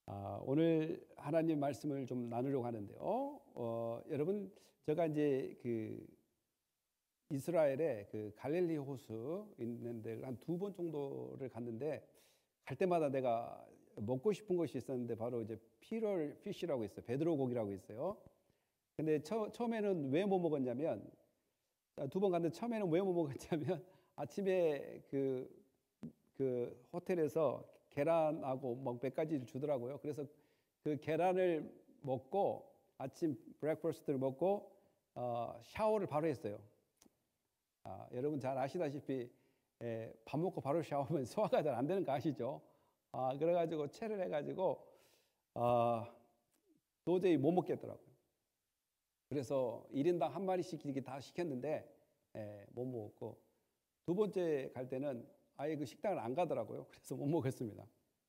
오늘 하나님 말씀을 좀 나누려고 하는데요. 여러분, 제가 이제 이스라엘에 갈릴리 호수 있는데 한 2번 정도를 갔는데, 갈 때마다 내가 먹고 싶은 것이 있었는데 바로 이제 피럴 피쉬라고 있어요. 베드로 고기라고 있어요. 근데 처음에는 왜 못 먹었냐면, 2번 갔는데 처음에는 왜 못 먹었냐면 아침에 그 호텔에서 계란하고 뭐 몇 가지를 주더라고요. 그래서 그 계란을 먹고 아침 브렉퍼스트를 먹고 샤워를 바로 했어요. 여러분 잘 아시다시피 밥 먹고 바로 샤워하면 소화가 잘 안 되는 거 아시죠? 그래가지고 체를 해가지고 도저히 못 먹겠더라고요. 그래서 1인당 한 마리씩 이렇게 다 시켰는데 못 먹었고, 2번째 갈 때는 아예 그 식당을 안 가더라고요. 그래서 못 먹었습니다.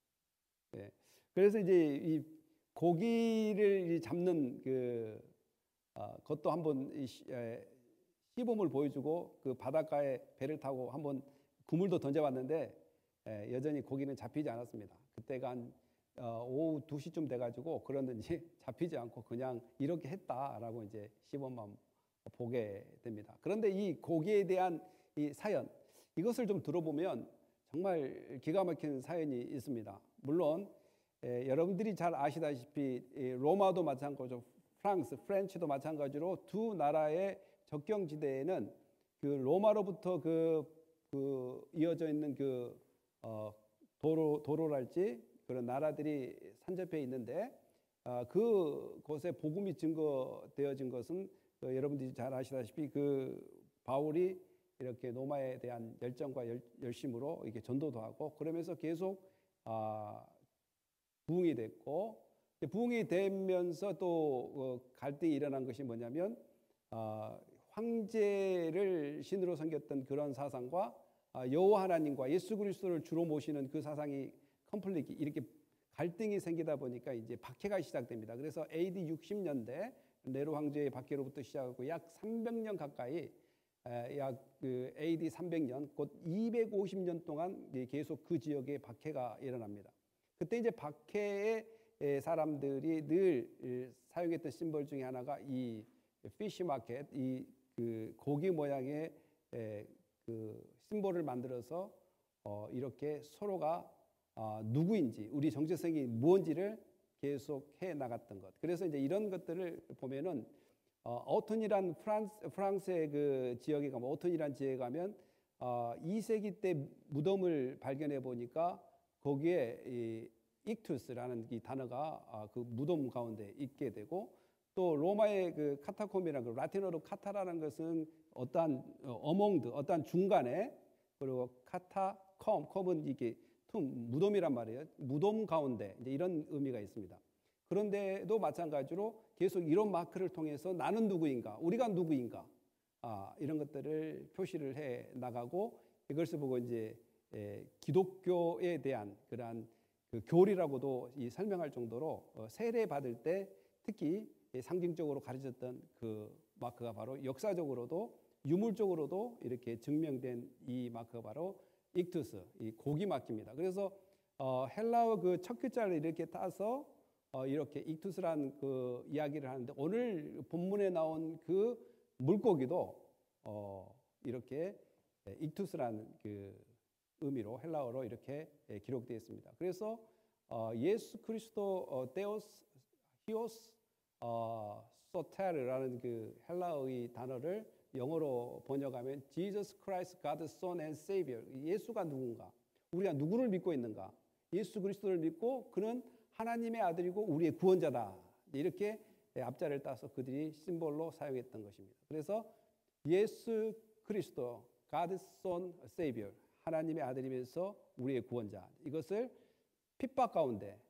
그래서 이제 이 고기를 잡는 그것도 한번 시범을 보여주고 그 바닷가에 배를 타고 한번 그물도 던져봤는데 여전히 고기는 잡히지 않았습니다. 그때가 한 오후 2시쯤 돼가지고 그러는지 잡히지 않고 그냥 이렇게 했다라고 이제 시범만 보게 됩니다. 그런데 이 고기에 대한 이 사연, 이것을 좀 들어보면 정말 기가 막힌 사연이 있습니다. 물론 여러분들이 잘 아시다시피 로마도 마찬가지로 프렌치도 마찬가지로 두 나라의 접경지대에는 그 로마로부터 이어져 있는 도로랄지 그런 나라들이 산접해 있는데, 그곳에 복음이 증거되어진 것은 여러분들이 잘 아시다시피 바울이 이렇게 로마에 대한 열정과 열심으로 이렇게 전도도 하고 그러면서 계속 부흥이 됐고, 부흥이 되면서 또 갈등이 일어난 것이 뭐냐면 황제를 신으로 섬겼던 그런 사상과 여호와 하나님과 예수 그리스도를 주로 모시는 그 사상이 컴플릿 이렇게 갈등이 생기다 보니까 이제 박해가 시작됩니다. 그래서 AD 60년대 네로 황제의 박해로부터 시작하고 약 300년 가까이, 약 AD 300년, 곧 250년 동안 계속 그 지역에 박해가 일어납니다. 그때 이제 박해의 사람들이 늘 사용했던 심벌 중에 하나가 이 피쉬 마켓, 고기 모양의 심벌을 만들어서 이렇게 서로가 누구인지, 우리 정체성이 무엇인지를 계속 해 나갔던 것. 그래서 이제 이런 것들을 보면은 오튼이란 프랑스의 그 지역에 가면, 오튼이란 지역에 가면 2세기 때 무덤을 발견해 보니까 거기에 이 익투스라는 이 단어가 그 무덤 가운데 있게 되고, 또 로마의 그 카타콤이라는, 라틴어로 카타라는 것은 어떠한 어몽드, 어떠한 중간에, 그리고 컴은 이게 무덤이란 말이에요. 무덤 가운데, 이제 이런 의미가 있습니다. 그런데도 마찬가지로 계속 이런 마크를 통해서 나는 누구인가, 우리가 누구인가, 이런 것들을 표시를 해 나가고, 이것을 보고 이제 기독교에 대한 그러한 그 교리라고도 설명할 정도로 세례 받을 때 특히 상징적으로 가르쳤던 그 마크가 바로 역사적으로도 유물적으로도 이렇게 증명된 이 마크가 바로 익투스, 이 고기 마크입니다. 그래서 헬라어 그 첫 글자를 이렇게 따서 이렇게 익투스라는 그 이야기를 하는데, 오늘 본문에 나온 그 물고기도 이렇게 익투스라는 그 의미로 헬라어로 이렇게 기록되어 있습니다. 그래서 예수 그리스도 데오스 히오스 소테르라는 그 헬라어의 단어를 영어로 번역하면 Jesus Christ, God's Son and Savior. 예수가 누군가? 우리가 누구를 믿고 있는가? 예수 그리스도를 믿고 그는 하나님의 아들이고 우리의 구원자다. 이렇게 앞자를 따서 그들이 심볼로 사용했던 것입니다. 그래서 예수 그리스도, God's Son, Savior, 하나님의 아들이면서 우리의 구원자, 이것을 핍박 가운데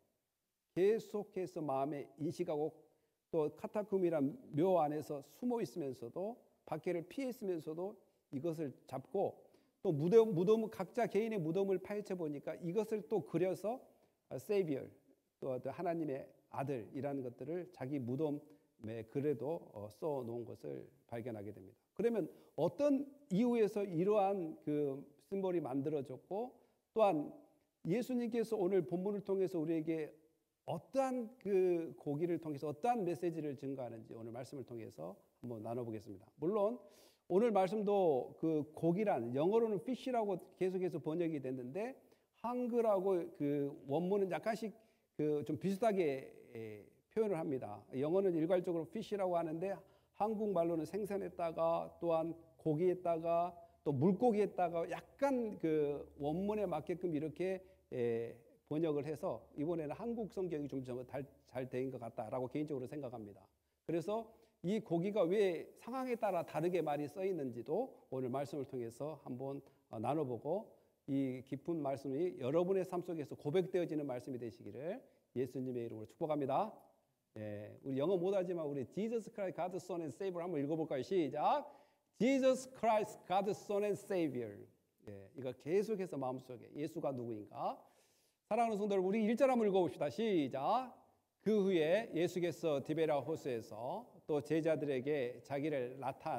계속해서 마음에 인식하고, 또 카타콤이란 묘 안에서 숨어 있으면서도, 박해를 피해 있으면서도 이것을 잡고, 또 무덤 각자 개인의 무덤을 파헤쳐 보니까 이것을 또 그려서 Savior, 또 하나님의 아들이라는 것들을 자기 무덤에 글에도 써 놓은 것을 발견하게 됩니다. 그러면 어떤 이유에서 이러한 그 심볼이 만들어졌고, 또한 예수님께서 오늘 본문을 통해서 우리에게 어떠한 그 고기를 통해서 어떠한 메시지를 증거하는지 오늘 말씀을 통해서 한번 나눠보겠습니다. 물론 오늘 말씀도 그 고기란 영어로는 fish라고 계속해서 번역이 됐는데 한글하고 그 원문은 약간씩 그 좀 비슷하게 표현을 합니다. 영어는 일괄적으로 fish라고 하는데 한국말로는 생선에다가 또한 고기에다가 또 물고기에다가 약간 그 원문에 맞게끔 이렇게 번역을 해서 이번에는 한국 성경이 좀 잘 된 것 같다라고 개인적으로 생각합니다. 그래서 이 고기가 왜 상황에 따라 다르게 말이 써 있는지도 오늘 말씀을 통해서 한번 나눠보고 이 깊은 말씀이 여러분의 삶 속에서 고백되어지는 말씀이 되시기를 예수님의 이름으로 축복합니다. 우리 영어 못하지만 우리 Jesus Christ, God's Son and Savior 한번 읽어볼까요? 시작! Jesus Christ, God's Son and Savior. 이거 계속해서 마음속에 예수가 누구인가? 사랑하는 성도 여러분, 우리 1절 한번 읽어봅시다. 시작! 그 후에 예수께서 디베랴 호수에서 또 제자들에게 자기를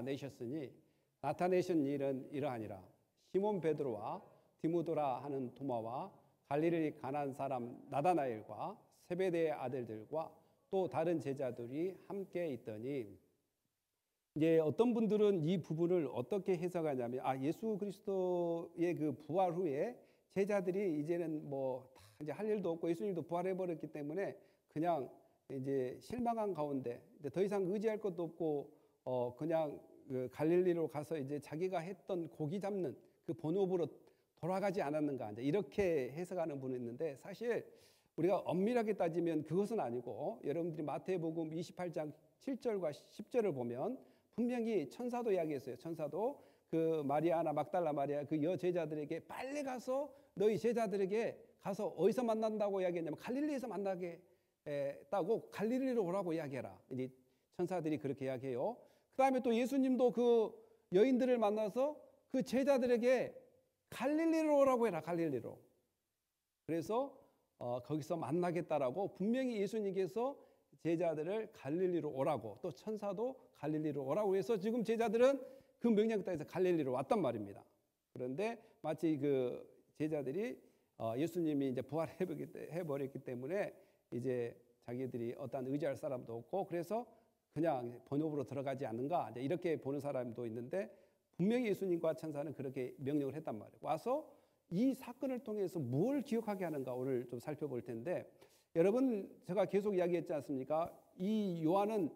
나타내신 일은 이러하니라. 시몬 베드로와 디모데라 하는 도마와 갈릴리 가나안 사람 나다나엘과 세베대의 아들들과 또 다른 제자들이 함께 있더니 이제 어떤 분들은 이 부분을 어떻게 해석하냐면 예수 그리스도의 그 부활 후에 제자들이 이제는 뭐 다 이제 할 일도 없고 예수님도 부활해 버렸기 때문에 그냥 이제 실망한 가운데 더 이상 의지할 것도 없고 그냥 그 갈릴리로 가서 이제 자기가 했던 고기 잡는 그 본업으로 돌아가지 않았는가 이제 이렇게 해석하는 분이 있는데 사실 우리가 엄밀하게 따지면 그것은 아니고 여러분들이 마태복음 28장 7절과 10절을 보면 분명히 천사도 이야기했어요. 천사도 그 마리아나 막달라 마리아 그 여제자들에게 빨리 가서 너희 제자들에게 가서 어디서 만난다고 이야기했냐면 갈릴리에서 만나게 했다고 갈릴리로 오라고 이야기해라. 이제 천사들이 그렇게 이야기해요. 그 다음에 또 예수님도 그 여인들을 만나서 그 제자들에게 갈릴리로 오라고 해라. 갈릴리로. 그래서 거기서 만나겠다라고 분명히 예수님께서 제자들을 갈릴리로 오라고 또 천사도 갈릴리로 오라고 해서 지금 제자들은 그 명령 따라서 갈릴리로 왔단 말입니다. 그런데 마치 그 제자들이 예수님이 이제 부활해버렸기 때문에 이제 자기들이 어떤 의지할 사람도 없고 그래서 그냥 본업으로 들어가지 않는가 이렇게 보는 사람도 있는데 분명히 예수님과 천사는 그렇게 명령을 했단 말이에요. 와서 이 사건을 통해서 뭘 기억하게 하는가 오늘 좀 살펴볼 텐데 여러분 제가 계속 이야기했지 않습니까? 이 요한은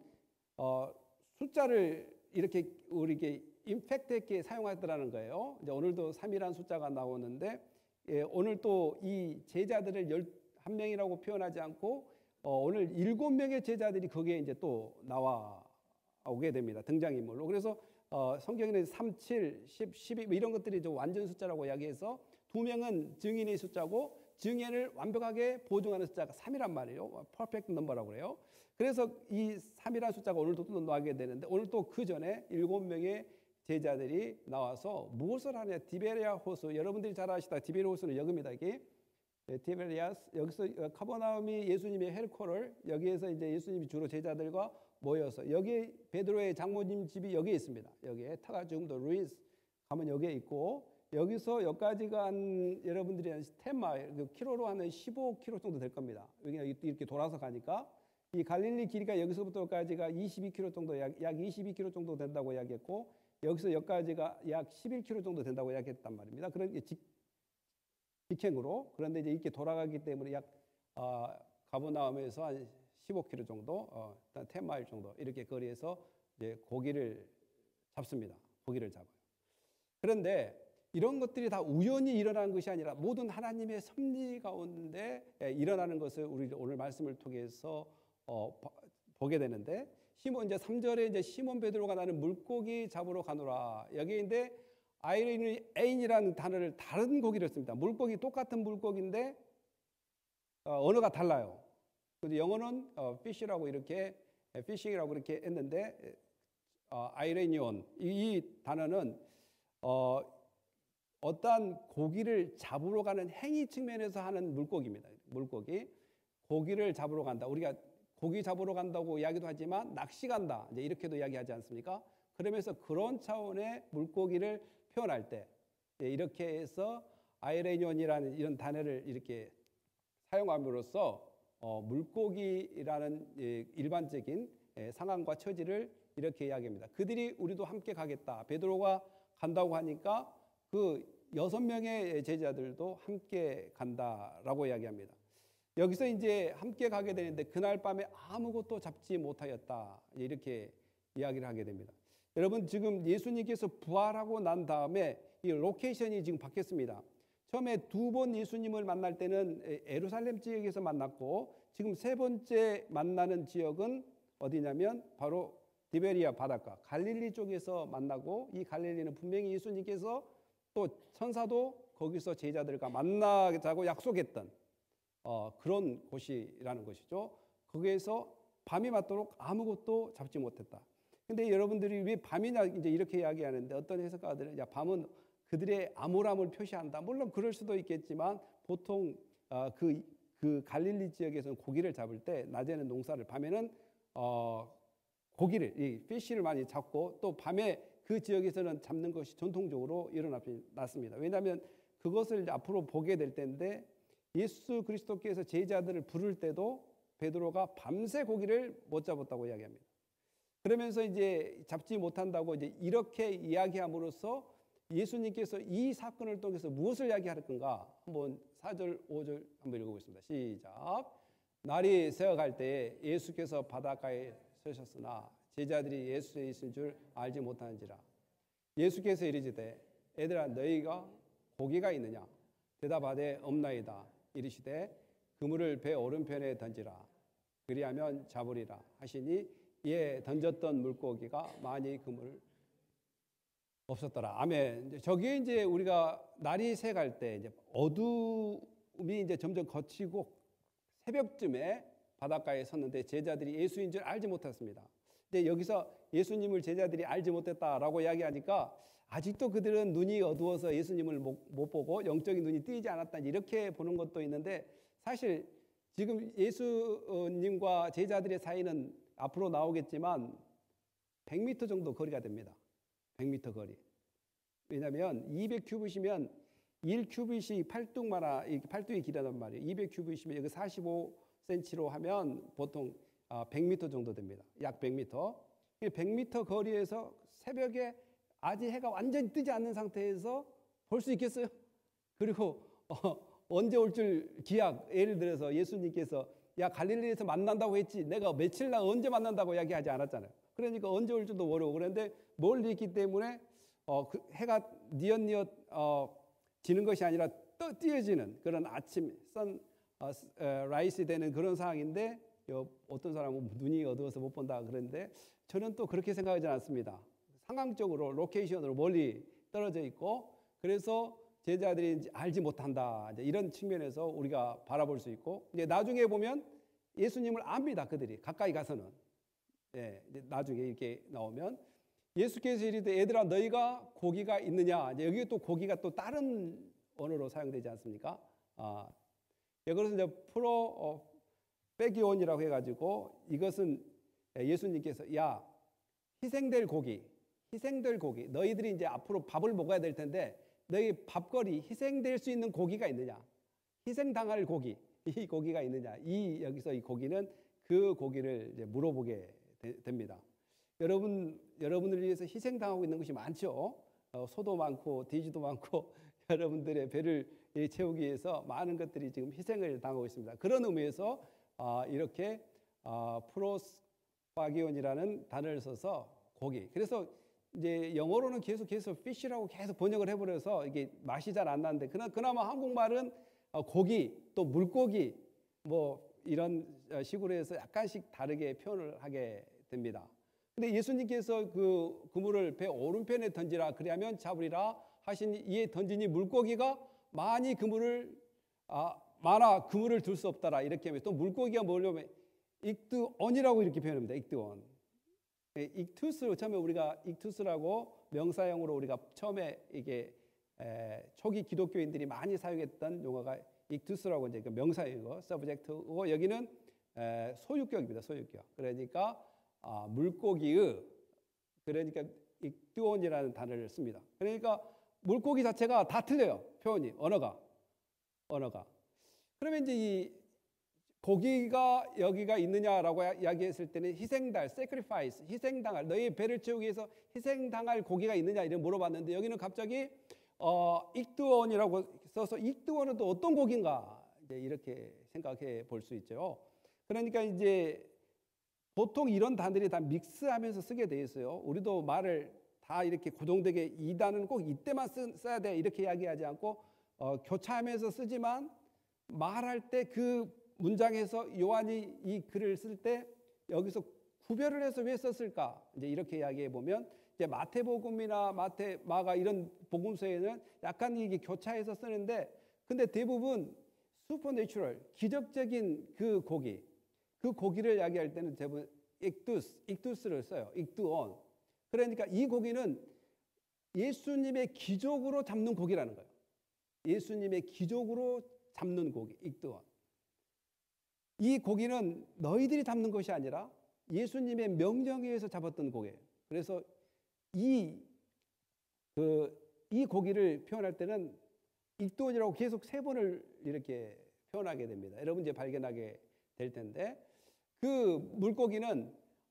숫자를 이렇게 우리에게 임팩트 있게 사용하더라는 거예요. 이제 오늘도 3이라는 숫자가 나오는데 오늘 또 이 제자들을 11명이라고 표현하지 않고 오늘 7명의 제자들이 거기에 이제 또 나오게 됩니다. 등장인물로. 그래서 성경에는 3, 7, 10, 12 이런 것들이 좀 완전 숫자라고 이야기해서 2명은 증인의 숫자고 증인을 완벽하게 보증하는 숫자가 3이란 말이에요. 퍼펙트 넘버라고 그래요. 그래서 이 3이라는 숫자가 오늘도 또 나오게 되는데 오늘 또 그 전에 7명의 제자들이 나와서 무엇을 하냐? 디베랴 호수. 여러분들이 잘 아시다. 디베랴 호수는 여기입니다. 이게 디베리아스 여기서 카버나움이 예수님의 헬코를 여기에서 이제 예수님이 주로 제자들과 모여서 여기 베드로의 장모님 집이 여기에 있습니다. 여기에 타가지움도 루이스 가면 여기에 있고 여기서 여기까지가 한 여러분들이 한 10마일 그 키로로 하는 15km 정도 될 겁니다. 여기 이렇게 돌아서 가니까 이 갈릴리 길이가 여기서부터 여기까지가 22km 정도 약 22km 정도 된다고 이야기했고 여기서 여기까지가 약 11km 정도 된다고 이야기했단 말입니다. 그런 직행으로 그런데 이제 이렇게 돌아가기 때문에 약 가버나움에서 한 15km 정도, 10마일 정도 이렇게 거리에서 이제 고기를 잡습니다. 고기를 잡아요. 그런데 이런 것들이 다 우연히 일어나는 것이 아니라 모든 하나님의 섭리 가운데 일어나는 것을 우리 오늘 말씀을 통해서 보게 되는데 이제 3절에 이제 시몬 베드로가 나는 물고기 잡으러 가노라. 여기인데 아이레인이라는 단어를 다른 고기를 씁니다. 물고기 똑같은 물고기인데 언어가 달라요. 근데 영어는 fish라고 이렇게 fishing이라고 이렇게 했는데 아이레니온 이 단어는 어떠한 고기를 잡으러 가는 행위 측면에서 하는 물고기입니다. 물고기 고기를 잡으러 간다. 우리가 고기 잡으러 간다고 이야기도 하지만 낚시 간다. 이제 이렇게도 이야기하지 않습니까? 그러면서 그런 차원의 물고기를 표현할 때 이렇게 해서 아이레니온이라는 이런 단어를 이렇게 사용함으로써 물고기라는 일반적인 상황과 처지를 이렇게 이야기합니다. 그들이 우리도 함께 가겠다. 베드로가 간다고 하니까 그 6명의 제자들도 함께 간다라고 이야기합니다. 여기서 이제 함께 가게 되는데 그날 밤에 아무것도 잡지 못하였다. 이렇게 이야기를 하게 됩니다. 여러분 지금 예수님께서 부활하고 난 다음에 이 로케이션이 지금 바뀌었습니다. 처음에 2번 예수님을 만날 때는 예루살렘 지역에서 만났고 지금 3번째 만나는 지역은 어디냐면 바로 디베리아 바닷가 갈릴리 쪽에서 만나고 이 갈릴리는 분명히 예수님께서 또 천사도 거기서 제자들과 만나자고 약속했던 그런 곳이라는 것이죠. 거기에서 밤이 맞도록 아무것도 잡지 못했다. 근데 여러분들이 왜 밤이냐 이제 이렇게 이야기하는데 어떤 해석가들은 야 밤은 그들의 암울함을 표시한다. 물론 그럴 수도 있겠지만 보통 그 갈릴리 지역에서는 고기를 잡을 때 낮에는 농사를 밤에는 고기를 이 피쉬를 많이 잡고 또 밤에 그 지역에서는 잡는 것이 전통적으로 일어났습니다. 왜냐하면 그것을 이제 앞으로 보게 될 때인데 예수 그리스도께서 제자들을 부를 때도 베드로가 밤새 고기를 못 잡았다고 이야기합니다. 그러면서 이제 잡지 못한다고 이제 이렇게 이야기함으로써 예수님께서 이 사건을 통해서 무엇을 이야기할 건가? 한번 4절, 5절 한번 읽어보겠습니다. 시작. 날이 새어갈 때에 예수께서 바닷가에 서셨으나 제자들이 예수에 있을 줄 알지 못하는지라. 예수께서 이르시되 애들아 너희가 고기가 있느냐? 대답하되 없나이다. 이르시되 그물을 배 오른편에 던지라. 그리하면 잡으리라 하시니 이에 던졌던 물고기가 많이 그물 없었더라. 아멘. 저기에 이제 우리가 날이 새갈 때 이제 어둠이 이제 점점 걷히고 새벽쯤에 바닷가에 섰는데 제자들이 예수인 줄 알지 못했습니다. 근데 여기서 예수님을 제자들이 알지 못했다라고 이야기하니까 아직도 그들은 눈이 어두워서 예수님을 못 보고 영적인 눈이 뜨이지 않았다 이렇게 보는 것도 있는데 사실 지금 예수님과 제자들의 사이는 앞으로 나오겠지만 100m 정도 거리가 됩니다. 100m 거리. 왜냐하면 200큐빗이면 1큐빗이 8뚝이 길어단 말이에요. 200큐빗이면 여기 45cm로 하면 보통 100m 정도 됩니다. 약 100m. 100m 거리에서 새벽에 아직 해가 완전히 뜨지 않는 상태에서 볼 수 있겠어요? 그리고 언제 올 줄 기약, 예를 들어서 예수님께서 야 갈릴리에서 만난다고 했지 내가 며칠 날 언제 만난다고 이야기하지 않았잖아요. 그러니까 언제 올 줄도 모르고 그런데 멀리 있기 때문에 그 해가 뉘엿뉘엿 지는 것이 아니라 띄어지는 그런 아침 라이스 되는 그런 상황인데 어떤 사람은 눈이 어두워서 못 본다 그러는데 저는 또 그렇게 생각하지 않습니다. 상황적으로 로케이션으로 멀리 떨어져 있고 그래서 제자들이 알지 못한다 이런 측면에서 우리가 바라볼 수 있고 이제 나중에 보면 예수님을 압니다. 그들이 가까이 가서는 나중에 이렇게 나오면 예수께서 이르되 얘들아 너희가 고기가 있느냐 이제 여기 또 고기가 또 다른 언어로 사용되지 않습니까? 이것은 이제 빼기온이라고 해가지고 이것은 예수님께서 야 희생될 고기 너희들이 이제 앞으로 밥을 먹어야 될 텐데 너희 밥거리 희생될 수 있는 고기가 있느냐? 희생당할 고기 이 고기가 있느냐? 여기서 이 고기는 그 고기를 이제 물어보게 됩니다. 여러분을 위해서 희생당하고 있는 것이 많죠. 소도 많고 돼지도 많고 여러분들의 배를 채우기 위해서 많은 것들이 지금 희생을 당하고 있습니다. 그런 의미에서 이렇게 프로스파기온이라는 단어를 써서 고기. 그래서 이제 영어로는 계속 fish라고 계속 번역을 해버려서 이게 맛이 잘 안 나는데 그나마 한국말은 고기 또 물고기 뭐 이런 식으로 해서 약간씩 다르게 표현을 하게 됩니다. 근데 예수님께서 그 그물을 배 오른편에 던지라 그리하면 잡으리라 하시니 이에 던지니 물고기가 많이 많아 그물을 둘 수 없더라 이렇게 하면 또 물고기가 뭐냐면 익두온이라고 이렇게 표현합니다. 익두온. 익투스로 처음에 우리가 익투스라고 명사형으로 우리가 처음에 이게 초기 기독교인들이 많이 사용했던 용어가 익투스라고 이제 그 명사형이고 서브젝트고 여기는 소유격입니다. 소유격. 그러니까 물고기의 그러니까 익두온이라는 단어를 씁니다. 그러니까 물고기 자체가 다 틀려요. 표현이 언어가. 그러면 이제 이 고기가 여기가 있느냐라고 이야기했을 때는 희생달, sacrifice, 희생당할, 너희 배를 채우기 위해서 희생당할 고기가 있느냐 이런 물어봤는데 여기는 갑자기 익두원이라고 써서 익두원은 또 어떤 고기인가 이제 이렇게 생각해 볼 수 있죠. 그러니까 이제 보통 이런 단어들이 다 믹스하면서 쓰게 돼 있어요. 우리도 말을 다 이렇게 고정되게 이 단어는 꼭 이때만 써야 돼 이렇게 이야기하지 않고 교차하면서 쓰지만 말할 때 그 문장에서 요한이 이 글을 쓸 때 여기서 구별을 해서 왜 썼을까? 이제 이렇게 이야기해 보면 이제 마태복음이나 마가 이런 복음서에는 약간 이게 교차해서 쓰는데 근데 대부분 슈퍼내추럴 기적적인 그 고기를 이야기할 때는 대부분 익두스를 써요. 익두온. 그러니까 이 고기는 예수님의 기적으로 잡는 고기라는 거예요. 예수님의 기적으로 잡는 고기, 익두온. 이 고기는 너희들이 잡는 것이 아니라 예수님의 명령에 의해서 잡았던 고기예요. 그래서 이 고기를 표현할 때는 익두온이라고 계속 3번을 이렇게 표현하게 됩니다. 여러분 이제 발견하게 될 텐데 그 물고기는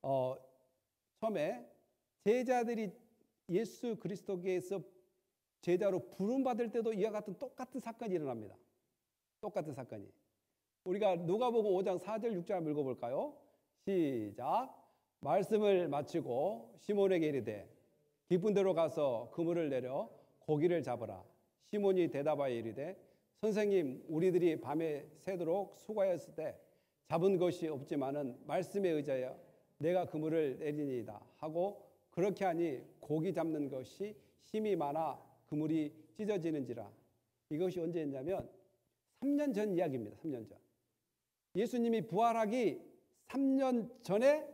처음에 제자들이 예수 그리스도께서 제자로 부름받을 때도 이와 같은 똑같은 사건이 일어납니다. 똑같은 사건이. 우리가 누가복음 5장 4절 6절 읽어볼까요? 시작. 말씀을 마치고 시몬에게 이르되 깊은 데로 가서 그물을 내려 고기를 잡으라. 시몬이 대답하여 이르되 선생님 우리들이 밤에 새도록 수고하였을 때 잡은 것이 없지만은 말씀에 의하여 내가 그물을 내리니이다 하고 그렇게 하니 고기 잡는 것이 힘이 많아 그물이 찢어지는지라. 이것이 언제였냐면 3년 전 이야기입니다. 3년 전. 예수님이 부활하기 3년 전에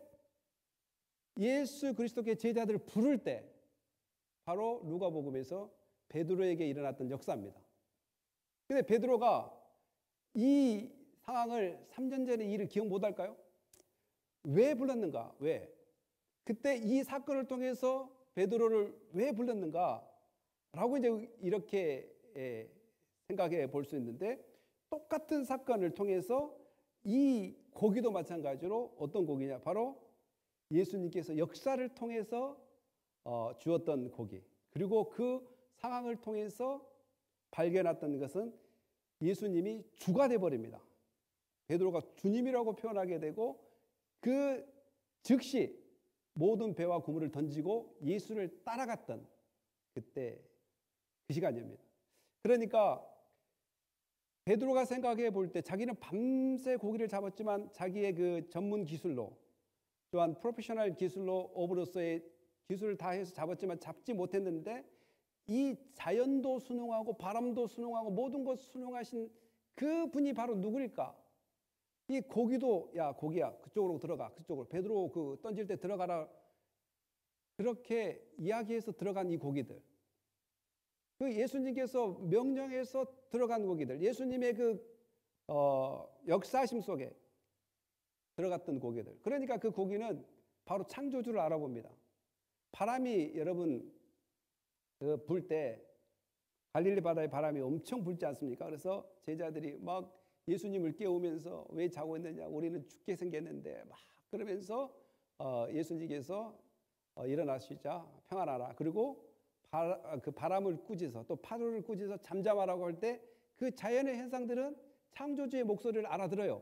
예수 그리스도의 제자들을 부를 때 바로 누가복음에서 베드로에게 일어났던 역사입니다. 근데 베드로가 이 상황을 3년 전에 일을 기억 못할까요? 왜 불렀는가? 왜? 그때 이 사건을 통해서 베드로를 왜 불렀는가? 라고 이제 이렇게 생각해 볼 수 있는데 똑같은 사건을 통해서 이 고기도 마찬가지로 어떤 고기냐? 바로 예수님께서 역사를 통해서 주었던 고기. 그리고 그 상황을 통해서 발견했던 것은 예수님이 주가 되어버립니다. 베드로가 주님이라고 표현하게 되고 그 즉시 모든 배와 그물을 던지고 예수를 따라갔던 그때 그 시간입니다. 그러니까 베드로가 생각해 볼 때 자기는 밤새 고기를 잡았지만 자기의 그 전문 기술로 또한 프로페셔널 기술로 업으로서의 기술을 다해서 잡았지만 잡지 못했는데 이 자연도 순응하고 바람도 순응하고 모든 것 순응하신 그 분이 바로 누구일까? 이 고기도 야 고기야 그쪽으로 들어가 그쪽으로 베드로 그 던질 때 들어가라 그렇게 이야기해서 들어간 이 고기들 그 예수님께서 명령해서 들어간 고기들 예수님의 그 역사심 속에 들어갔던 고기들 그러니까 그 고기는 바로 창조주를 알아봅니다. 바람이 여러분 불 때 갈릴리 바다에 바람이 엄청 불지 않습니까? 그래서 제자들이 막 예수님을 깨우면서 왜 자고 있느냐 우리는 죽게 생겼는데 막 그러면서 예수님께서 일어나시자 평안하라 그리고 그 바람을 꾸짖어 또 파도를 꾸짖어 잠잠하라고 할 때 그 자연의 현상들은 창조주의 목소리를 알아들어요.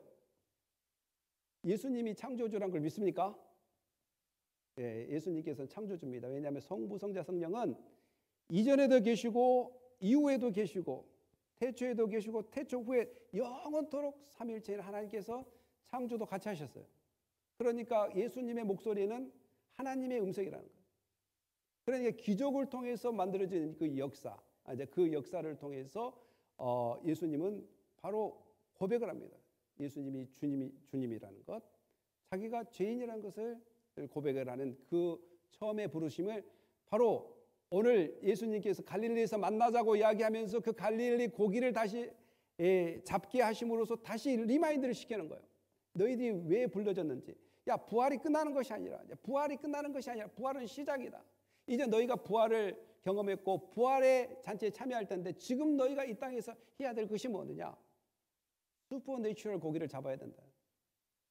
예수님이 창조주란 걸 믿습니까? 예, 예수님께서는 창조주입니다. 왜냐하면 성부, 성자, 성령은 이전에도 계시고 이후에도 계시고 태초에도 계시고 태초 후에 영원토록 삼위일체인 하나님께서 창조도 같이 하셨어요. 그러니까 예수님의 목소리는 하나님의 음성이라는 거예요. 그러니까 기적을 통해서 만들어진 그 역사, 이제 그 역사를 통해서 예수님은 바로 고백을 합니다. 예수님이 주님이라는 것, 자기가 죄인이라는 것을 고백을 하는 그 처음의 부르심을 바로 오늘 예수님께서 갈릴리에서 만나자고 이야기하면서 그 갈릴리 고기를 다시 잡게 하심으로써 다시 리마인드를 시키는 거예요. 너희들이 왜 불러졌는지. 야, 부활이 끝나는 것이 아니라 부활은 시작이다. 이제 너희가 부활을 경험했고 부활의 잔치에 참여할 텐데 지금 너희가 이 땅에서 해야 될 것이 뭐느냐? 슈퍼내추럴 고기를 잡아야 된다.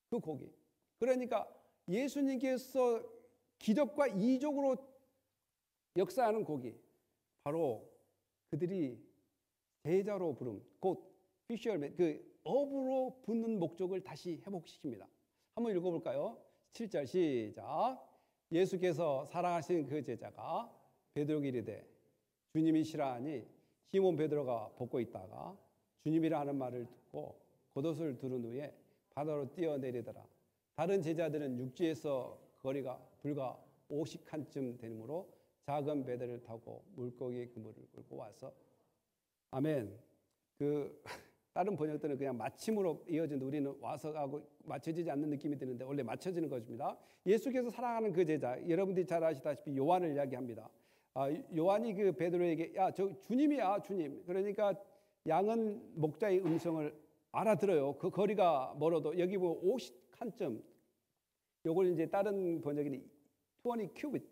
그 고기. 그러니까 예수님께서 기적과 이적으로 역사하는 고기, 바로 그들이 제자로 부름, 곧 피셔맨, 그 어부로 붙는 목적을 다시 회복시킵니다. 한번 읽어볼까요? 7절 시작. 예수께서 사랑하신 그 제자가 베드로에게 이르되 주님이시라하니 시몬 베드로가 벗고 있다가 주님이라 하는 말을 듣고 겉옷을 두른 후에 바다로 뛰어내리더라. 다른 제자들은 육지에서 거리가 불과 50칸쯤 되므로 작은 배들을 타고 물고기 그물을 끌고 와서 아멘. 다른 번역들은 그냥 마침으로 이어지는데 우리는 와서 하고 맞춰지지 않는 느낌이 드는데 원래 맞춰지는 것입니다. 예수께서 사랑하는 그 제자, 여러분들이 잘 아시다시피 요한을 이야기합니다. 요한이 그 베드로에게 야, 저 주님이야, 주님. 그러니까 양은 목자의 음성을 알아들어요. 그 거리가 멀어도 여기 보면 50칸쯤. 요걸 이제 다른 번역이 20 큐빗,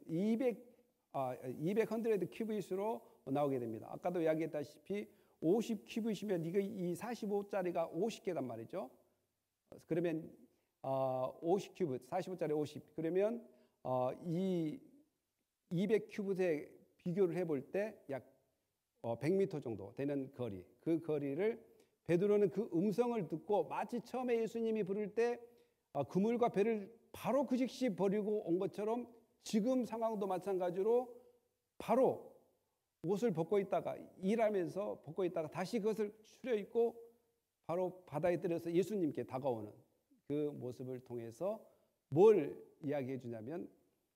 200 큐빗으로 나오게 됩니다. 아까도 이야기했다시피 50 큐빗이면 이거 이 45짜리가 50개단 말이죠. 그러면 50 큐빗, 45짜리 50. 그러면 이 200 큐빗에 비교를 해볼 때 약 100m 정도 되는 거리. 그 거리를 베드로는 그 음성을 듣고 마치 처음에 예수님이 부를 때 그물과 배를 바로 그 즉시 버리고 온 것처럼 지금 상황도 마찬가지로 바로 옷을 벗고 있다가 일하면서 벗고 있다가 다시 그것을 추려 입고 바로 바다에 들어서 예수님께 다가오는 그 모습을 통해서 뭘 이야기해 주냐면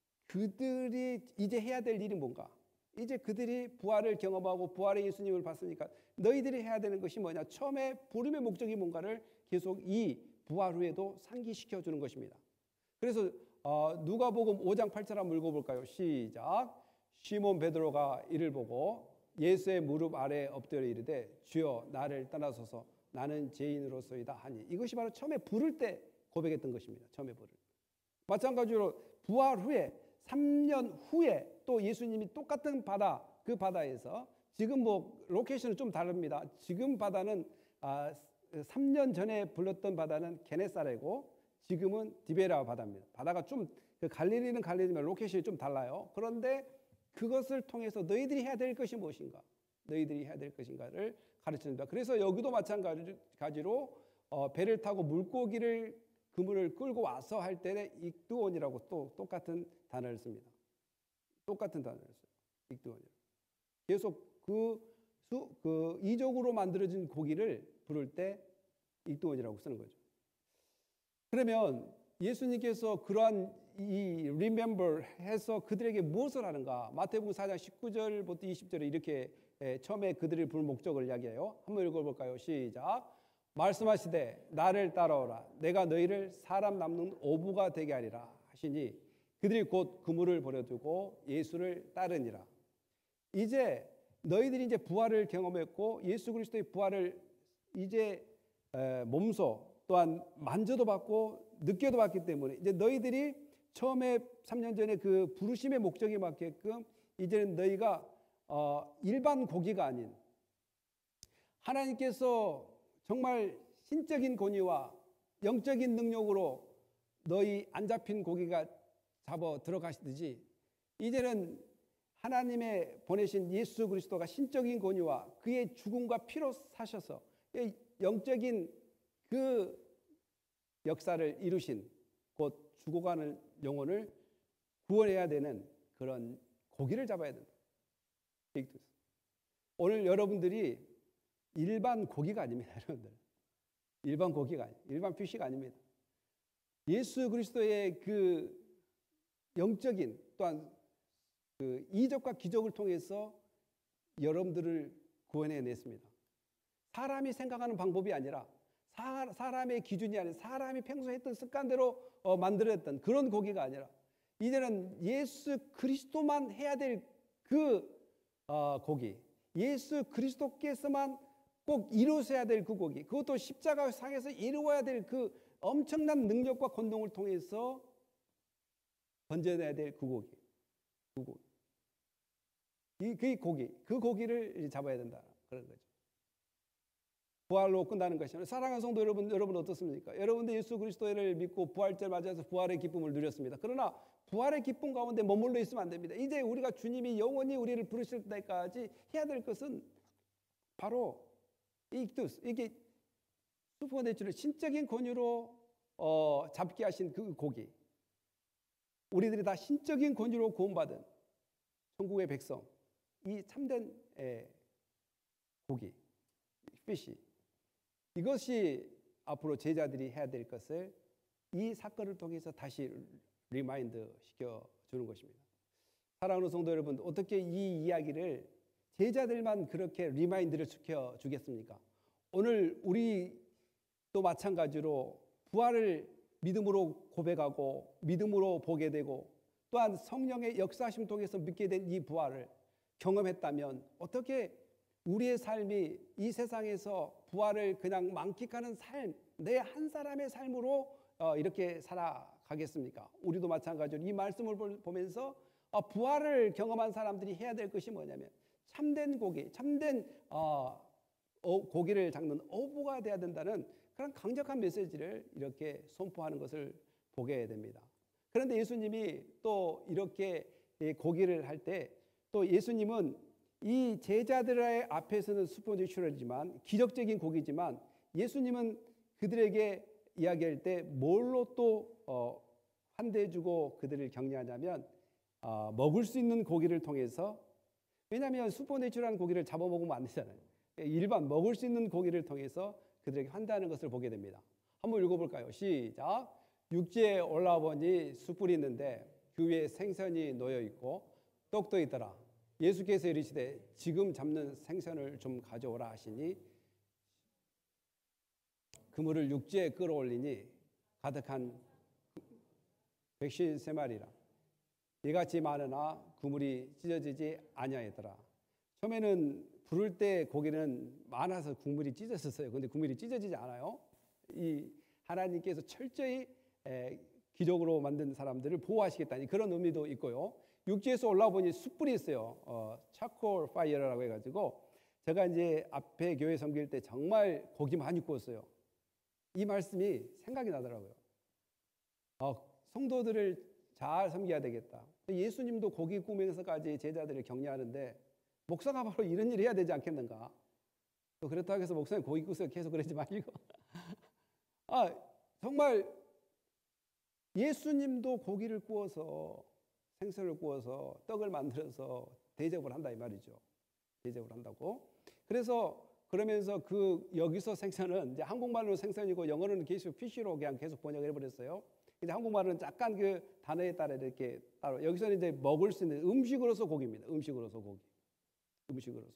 그들이 이제 해야 될 일이 뭔가, 이제 그들이 부활을 경험하고 부활의 예수님을 봤으니까 너희들이 해야 되는 것이 뭐냐, 처음에 부름의 목적이 뭔가를 계속 이 부활 후에도 상기시켜 주는 것입니다. 그래서 누가복음 5장 8절 한번 읽어볼까요? 시작. 시몬 베드로가 이를 보고 예수의 무릎 아래에 엎드려 이르되 주여 나를 떠나소서 나는 죄인으로소이다 하니, 이것이 바로 처음에 부를 때 고백했던 것입니다. 처음에 부를. 마찬가지로 부활 후에 3년 후에 또 예수님이 똑같은 바다, 그 바다에서 지금 뭐 로케이션은 좀 다릅니다. 지금 바다는 3년 전에 불렀던 바다는 게네사레고 지금은 디베라 바다입니다. 바다가 좀 갈릴리는 갈릴리지만 로케이션이 좀 달라요. 그런데 그것을 통해서 너희들이 해야 될 것이 무엇인가, 너희들이 해야 될 것인가를 가르칩니다. 그래서 여기도 마찬가지로 배를 타고 물고기를 그물을 끌고 와서 할 때에 익두온이라고 또 똑같은 단어를 씁니다. 똑같은 단어를 써요. 익두온이라고. 계속 그 이적으로 만들어진 고기를 부를 때 익두온이라고 쓰는 거죠. 그러면 예수님께서 그러한 이 remember 해서 그들에게 무엇을 하는가? 마태복음 4장 19절부터 20절에 이렇게 처음에 그들을 부른 목적을 이야기해요. 한번 읽어볼까요? 시작. 말씀하시되 나를 따라오라. 내가 너희를 사람 남는 어부가 되게 하리라 하시니 그들이 곧 그물을 버려두고 예수를 따르니라. 이제 너희들이 이제 부활을 경험했고 예수 그리스도의 부활을 이제 몸소 또한 만져도 받고 느껴도 받기 때문에 이제 너희들이 처음에 3년 전에 그 부르심의 목적에 맞게끔 이제는 너희가 일반 고기가 아닌 하나님께서 정말 신적인 권위와 영적인 능력으로 너희 안 잡힌 고기가 잡아 들어가시듯이 이제는 하나님의 보내신 예수 그리스도가 신적인 권위와 그의 죽음과 피로 사셔서 영적인 그 역사를 이루신 곧 죽어가는 영혼을 구원해야 되는 그런 고기를 잡아야 된다. 오늘 여러분들이 일반 고기가 아닙니다. 여러분들. 일반 고기가 아니에요. 일반 피쉬가 아닙니다. 예수 그리스도의 그 영적인 또한 그 이적과 기적을 통해서 여러분들을 구원해냈습니다. 사람이 생각하는 방법이 아니라 사람의 기준이 아니라 사람이 평소에 했던 습관대로 만들었던 그런 고기가 아니라 이제는 예수 그리스도만 해야 될 그 고기, 예수 그리스도께서만 꼭 이루셔야 될 그 고기, 그것도 십자가 상에서 이루어야 될 그 엄청난 능력과 권능을 통해서 건져내야 될 그 고기, 그 고기, 그 고기를 잡아야 된다 그런 거죠. 부활로 끝나는 것이잖아요. 사랑하는 성도 여러분 어떻습니까? 여러분도 예수 그리스도를 믿고 부활절 맞이해서 부활의 기쁨을 누렸습니다. 그러나 부활의 기쁨 가운데 머물러 있으면 안 됩니다. 이제 우리가 주님이 영원히 우리를 부르실 때까지 해야 될 것은 바로 익두스, 이게 슈퍼내추럴 신적인 권유로 잡게 하신 그 고기, 우리들이 다 신적인 권유로 구원받은 천국의 백성, 이 참된 고기, 피시, 이것이 앞으로 제자들이 해야 될 것을 이 사건을 통해서 다시 리마인드 시켜주는 것입니다. 사랑하는 성도 여러분, 어떻게 이 이야기를 제자들만 그렇게 리마인드를 시켜주겠습니까? 오늘 우리도 마찬가지로 부활을 믿음으로 고백하고 믿음으로 보게 되고 또한 성령의 역사하심 통해서 믿게 된 이 부활을 경험했다면 어떻게 우리의 삶이 이 세상에서 부활을 그냥 만끽하는 삶, 내 한 사람의 삶으로 이렇게 살아가겠습니까? 우리도 마찬가지로 이 말씀을 보면서 부활을 경험한 사람들이 해야 될 것이 뭐냐면 참된 고기, 참된 고기를 잡는 어부가 돼야 된다는 그런 강력한 메시지를 이렇게 선포하는 것을 보게 됩니다. 그런데 예수님이 또 이렇게 고기를 할 때 또 예수님은 이 제자들의 앞에서는 슈퍼내추럴이지만 기적적인 고기지만 예수님은 그들에게 이야기할 때 뭘로 또 환대해주고 그들을 격려하냐면 먹을 수 있는 고기를 통해서, 왜냐하면 슈퍼내추럴한 고기를 잡아먹으면 안 되잖아요. 일반 먹을 수 있는 고기를 통해서 그들에게 환대하는 것을 보게 됩니다. 한번 읽어볼까요? 시작. 육지에 올라보니 숯불이 있는데 그 위에 생선이 놓여 있고 떡도 있더라. 예수께서 이르시되 지금 잡는 생선을 좀 가져오라 하시니 그물을 육지에 끌어올리니 가득한 153마리라. 이같이 많으나 그물이 찢어지지 아니하였더라. 처음에는 부를 때 고기는 많아서 국물이 찢어졌어요. 그런데 국물이 찢어지지 않아요. 이 하나님께서 철저히 기적으로 만든 사람들을 보호하시겠다는 그런 의미도 있고요. 육지에서 올라보니 숯불이 있어요. 차콜 파이어라고 해가지고 제가 이제 앞에 교회 섬길 때 정말 고기 많이 구웠어요. 이 말씀이 생각이 나더라고요. 성도들을 잘 섬겨야 되겠다. 예수님도 고기 구우면서까지 제자들을 격려하는데 목사가 바로 이런 일을 해야 되지 않겠는가? 또 그렇다고 해서 목사님 고기 구우세요 계속 그러지 마시고 정말 예수님도 고기를 구워서 생선을 구워서 떡을 만들어서 대접을 한다 이 말이죠. 대접을 한다고. 그래서 그러면서 여기서 생선은 이제 한국말로 생선이고 영어로는 계속 피쉬로 그냥 계속 번역을 해버렸어요. 근데 한국말은 약간 그 단어에 따라 이렇게 따로, 여기서는 이제 먹을 수 있는 음식으로서 고기입니다. 음식으로서 고기. 음식으로서.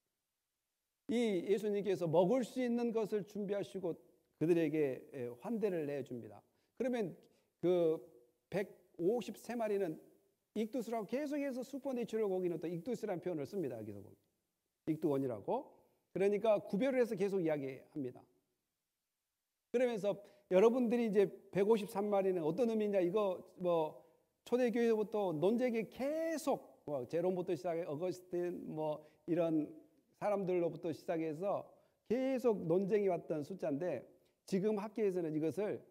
이 예수님께서 먹을 수 있는 것을 준비하시고 그들에게 환대를 내줍니다. 그러면 그 153마리는 익두스라고 계속해서 슈퍼내추럴 고기는 또 익두스라는 표현을 씁니다. 여기서 보면. 익두원이라고. 그러니까 구별을 해서 계속 이야기합니다. 그러면서 여러분들이 이제 153마리는 어떤 의미냐, 이거 뭐 초대교회부터 논쟁이 계속 제롬부터 시작해 어거스틴 이런 사람들로부터 시작해서 계속 논쟁이 왔던 숫자인데 지금 학계에서는 이것을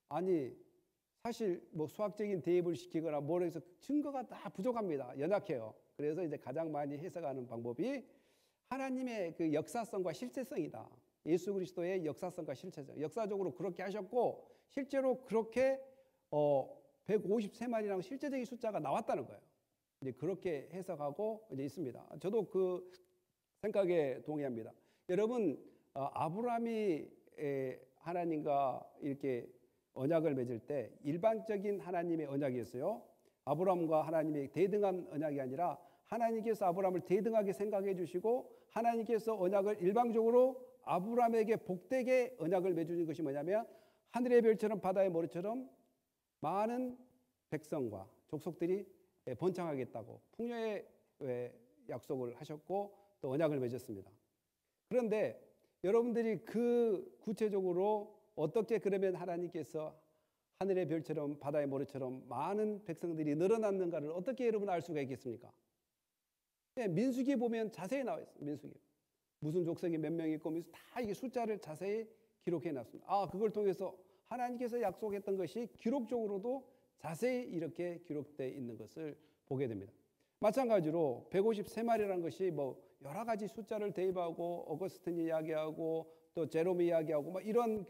사실 수학적인 대입을 시키거나 뭘 해서 증거가 다 부족합니다. 연약해요. 그래서 이제 가장 많이 해석하는 방법이 하나님의 그 역사성과 실체성이다. 예수 그리스도의 역사성과 실체성. 역사적으로 그렇게 하셨고 실제로 그렇게 153마리라는 실제적인 숫자가 나왔다는 거예요. 이제 그렇게 해석하고 이제 있습니다. 저도 그 생각에 동의합니다. 여러분, 아브라함이 하나님과 이렇게 언약을 맺을 때 일반적인 하나님의 언약이었어요. 아브라함과 하나님의 대등한 언약이 아니라 하나님께서 아브라함을 대등하게 생각해 주시고 하나님께서 언약을 일방적으로 아브라함에게 복되게 언약을 맺으신 것이 뭐냐면 하늘의 별처럼 바다의 모래처럼 많은 백성과 족속들이 번창하겠다고 풍요의 약속을 하셨고 또 언약을 맺었습니다. 그런데 여러분들이 그 구체적으로 어떻게 그러면 하나님께서 하늘의 별처럼 바다의 모래처럼 많은 백성들이 늘어났는가를 어떻게 여러분 알 수가 있겠습니까? 민수기에 보면 자세히 나와 있어요. 민수기. 무슨 족속이 몇 명 있고 다 이게 숫자를 자세히 기록해 놨습니다. 그걸 통해서 하나님께서 약속했던 것이 기록적으로도 자세히 이렇게 기록되어 있는 것을 보게 됩니다. 마찬가지로 153마리라는 것이 뭐 여러 가지 숫자를 대입하고 어거스틴 이야기하고 또 제롬이 이야기하고 뭐 이런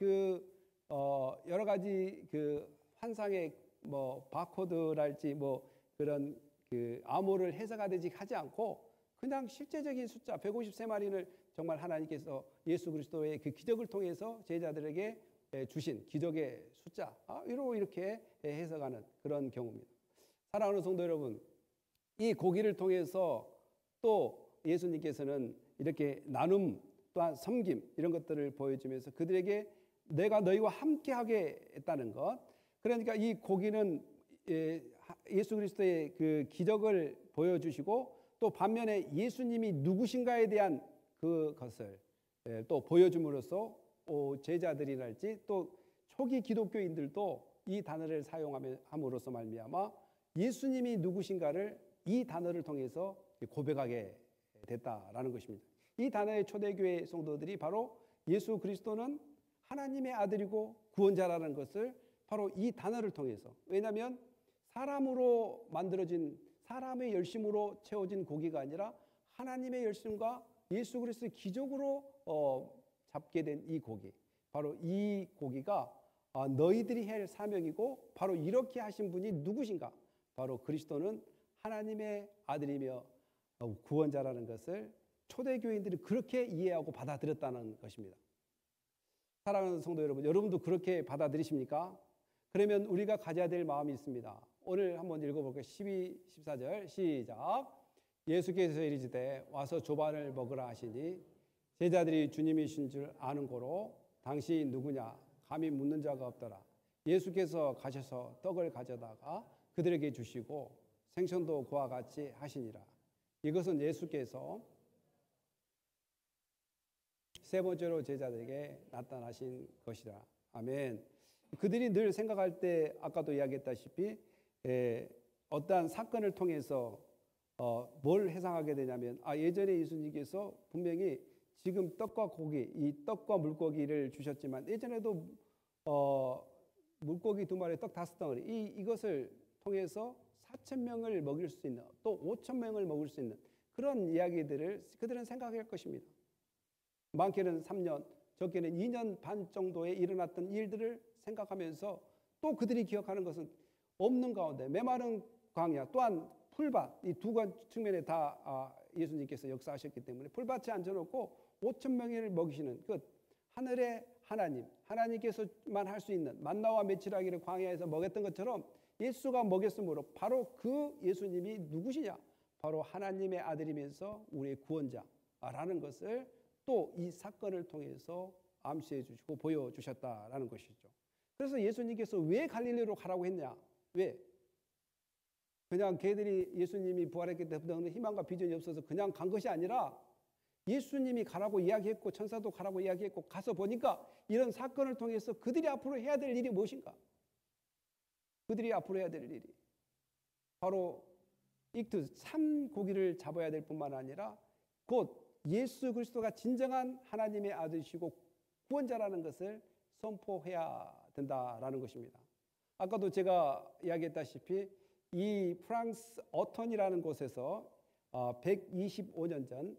여러 가지 환상의 뭐 바코드랄지 뭐 그런 암호를 해석하듯이 하지 않고 그냥 실제적인 숫자 153마리를 정말 하나님께서 예수 그리스도의 그 기적을 통해서 제자들에게 주신 기적의 숫자로 이렇게 해석하는 그런 경우입니다. 사랑하는 성도 여러분, 이 고기를 통해서 또 예수님께서는 이렇게 나눔 또한 섬김 이런 것들을 보여주면서 그들에게 내가 너희와 함께하게 했다는 것. 그러니까 이 고기는 예수 그리스도의 그 기적을 보여주시고 또 반면에 예수님이 누구신가에 대한 그것을 또 보여줌으로써 제자들이랄지 또 초기 기독교인들도 이 단어를 사용함으로써 말미암아 예수님이 누구신가를 이 단어를 통해서 고백하게 됐다라는 것입니다. 이 단어의 초대교회 성도들이 바로 예수 그리스도는 하나님의 아들이고 구원자라는 것을 바로 이 단어를 통해서, 왜냐하면 사람으로 만들어진 사람의 열심으로 채워진 고기가 아니라 하나님의 열심과 예수 그리스도의 기적으로 잡게 된 이 고기, 바로 이 고기가 너희들이 할 사명이고 바로 이렇게 하신 분이 누구신가? 바로 그리스도는 하나님의 아들이며 구원자라는 것을 초대교인들이 그렇게 이해하고 받아들였다는 것입니다. 사랑하는 성도 여러분, 여러분도 그렇게 받아들이십니까? 그러면 우리가 가져야 될 마음이 있습니다. 오늘 한번 읽어볼게요. 12, 14절 시작. 예수께서 이르시되 와서 조반을 먹으라 하시니 제자들이 주님이신 줄 아는 고로 당신이 누구냐 감히 묻는 자가 없더라. 예수께서 가셔서 떡을 가져다가 그들에게 주시고 생선도 그와 같이 하시니라. 이것은 예수께서 세 번째로 제자들에게 나타나신 것이라. 아멘. 그들이 늘 생각할 때 아까도 이야기했다시피 어떠한 사건을 통해서 뭘 해상하게 되냐면 예전에 예수님께서 분명히 지금 떡과 고기, 이 떡과 물고기를 주셨지만 예전에도 물고기 2마리, 떡 5덩어리 이것을 통해서 4,000명을 먹일 수 있는 또 5,000명을 먹을 수 있는 그런 이야기들을 그들은 생각할 것입니다. 많게는 3년, 적게는 2년 반 정도에 일어났던 일들을 생각하면서 또 그들이 기억하는 것은 없는 가운데 메마른 광야 또한 풀밭, 이 두 측면에 다 예수님께서 역사하셨기 때문에 풀밭에 앉혀놓고 5,000명을 먹이시는 그 하늘의 하나님, 하나님께서만 할 수 있는 만나와 메추라기를 광야에서 먹였던 것처럼 예수가 먹였으므로 바로 그 예수님이 누구시냐? 바로 하나님의 아들이면서 우리의 구원자라는 것을 또 이 사건을 통해서 암시해 주시고 보여주셨다라는 것이죠. 그래서 예수님께서 왜 갈릴리로 가라고 했냐? 왜? 그냥 걔들이 예수님이 부활했기 때문에 희망과 비전이 없어서 그냥 간 것이 아니라 예수님이 가라고 이야기했고 천사도 가라고 이야기했고 가서 보니까 이런 사건을 통해서 그들이 앞으로 해야 될 일이 무엇인가? 그들이 앞으로 해야 될 일이 바로 익투스, 참 고기를 잡아야 될 뿐만 아니라 곧 예수 그리스도가 진정한 하나님의 아들이시고 구원자라는 것을 선포해야 된다라는 것입니다. 아까도 제가 이야기했다시피 이 프랑스 어턴이라는 곳에서 125년,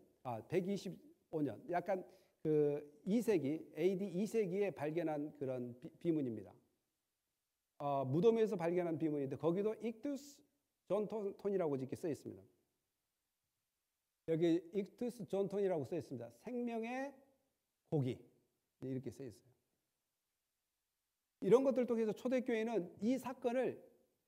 약간 그 2세기, AD 2세기에 발견한 그런 비문입니다. 무덤에서 발견한 비문인데 거기도 익투스 존톤이라고 이렇게 써 있습니다. 여기 익투스 존톤이라고 써 있습니다. 생명의 고기 이렇게 써 있어요. 이런 것들 통해서 초대교회는 이 사건을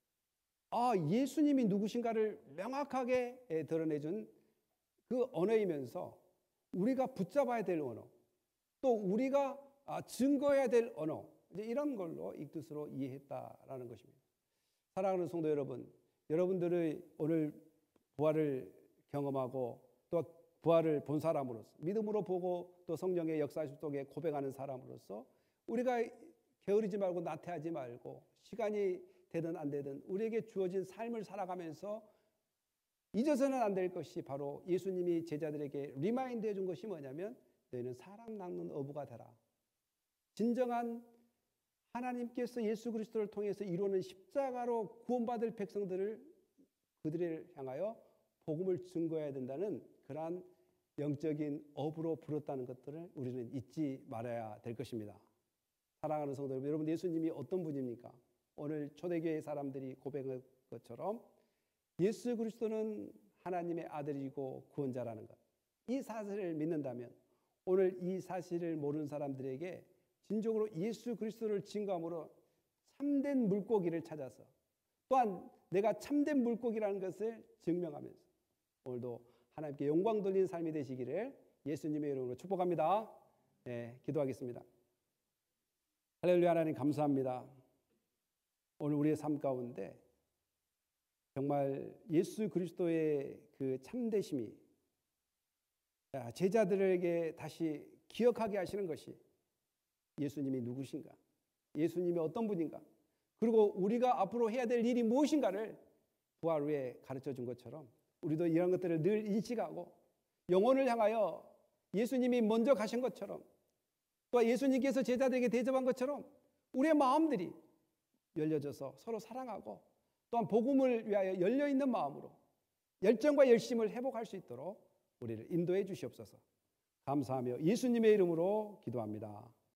예수님이 누구신가를 명확하게 드러내준 그 언어이면서 우리가 붙잡아야 될 언어, 또 우리가 증거해야 될 언어, 이제 이런 걸로 익투스로 이해했다라는 것입니다. 사랑하는 성도 여러분, 여러분들의 오늘 부활을 경험하고 또 부활을 본 사람으로서 믿음으로 보고 또 성령의 역사 속에 고백하는 사람으로서 우리가 게으르지 말고 나태하지 말고 시간이 되든 안 되든 우리에게 주어진 삶을 살아가면서 잊어서는 안 될 것이 바로 예수님이 제자들에게 리마인드 해준 것이 뭐냐면 너희는 사람 낚는 어부가 되라. 진정한 하나님께서 예수 그리스도를 통해서 이루는 십자가로 구원받을 백성들을 그들을 향하여 복음을 증거해야 된다는 그러한 영적인 업으로 부르었다는 것들을 우리는 잊지 말아야 될 것입니다. 사랑하는 성도 여러분, 예수님이 어떤 분입니까? 오늘 초대교회 사람들이 고백한 것처럼 예수 그리스도는 하나님의 아들이고 구원자라는 것. 이 사실을 믿는다면 오늘 이 사실을 모르는 사람들에게 진정으로 예수 그리스도를 증거함으로 참된 물고기를 찾아서 또한 내가 참된 물고기라는 것을 증명하면서 오늘도 하나님께 영광 돌리는 삶이 되시기를 예수님의 이름으로 축복합니다. 네, 기도하겠습니다. 할렐루야. 하나님 감사합니다. 오늘 우리의 삶 가운데 정말 예수 그리스도의 그 참되심이 제자들에게 다시 기억하게 하시는 것이 예수님이 누구신가, 예수님이 어떤 분인가, 그리고 우리가 앞으로 해야 될 일이 무엇인가를 부활 후에 가르쳐 준 것처럼 우리도 이런 것들을 늘 인식하고 영혼을 향하여 예수님이 먼저 가신 것처럼 또 예수님께서 제자들에게 대접한 것처럼 우리의 마음들이 열려져서 서로 사랑하고 또한 복음을 위하여 열려있는 마음으로 열정과 열심을 회복할 수 있도록 우리를 인도해 주시옵소서. 감사하며 예수님의 이름으로 기도합니다.